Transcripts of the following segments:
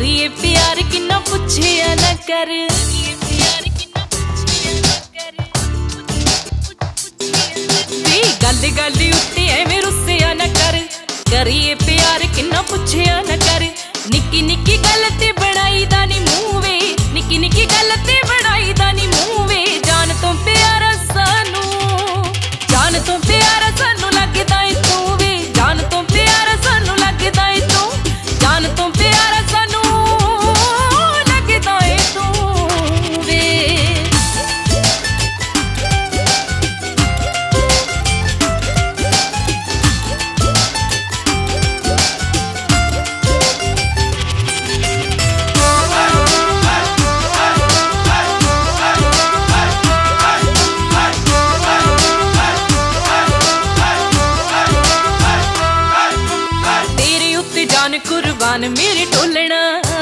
करिए प्यार किन्ना पुछिया न कर। गल गल उत्ते एवें रुस्सिया न कर। करिए प्यार किन्ना पुछिया न कर। निक्की निक्की गल ते बनाई दा नी मूंह वे। निक्की निक्की गल ते बनाई दा नी मूंह वे। जान तो प्यारा सानू, जान तो प्यारा सानू लगदा है तू वे। जान तो प्यारा सानू लगदा है तू। जान तो प्यारा सानू लगदा है तू वे। कुर्बान मेरे टोलना,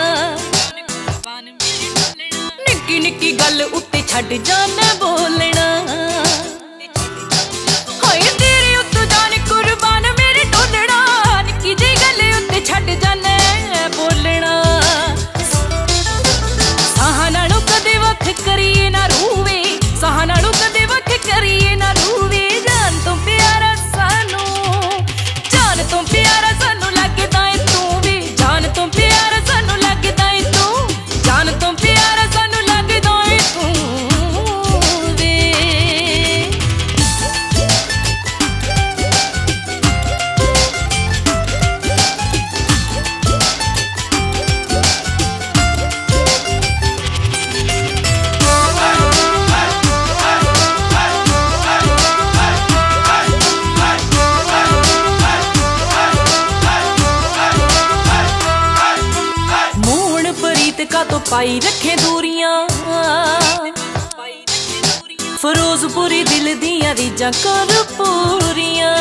निक्की निक्की गल उत्ते छड्ड जाना बोलना। हाय तेरे उत्ते जान कुर्बान मेरे टोलना। निक्की जी गल उत्ते छड्ड जाना बोलना। साहां नालों कदे वख करिए ना रूवे। साहां नालों कदे वख करिए ना रूवे। जान तो प्यारा सानू, जान तो प्यारा सानू लगदा है तू वे। जान तो प्यारा सानू लगदा है तू। जान तो प्यारा सानू लगदा है तू वे। का तो पाई रखे दूरियां। फिरोजपुरी दिल दियां रीजां कर पूरियां।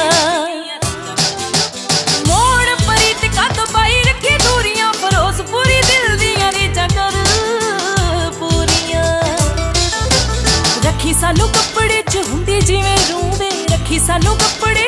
मोड़ प्रीत का तो पाई रखे दूरियां। फिरोजपुरी दिल दियां रीजां कर पूरियां। रखी सानू कपड़े च हुंदी जिवें रूवे। रखी सानू कपड़े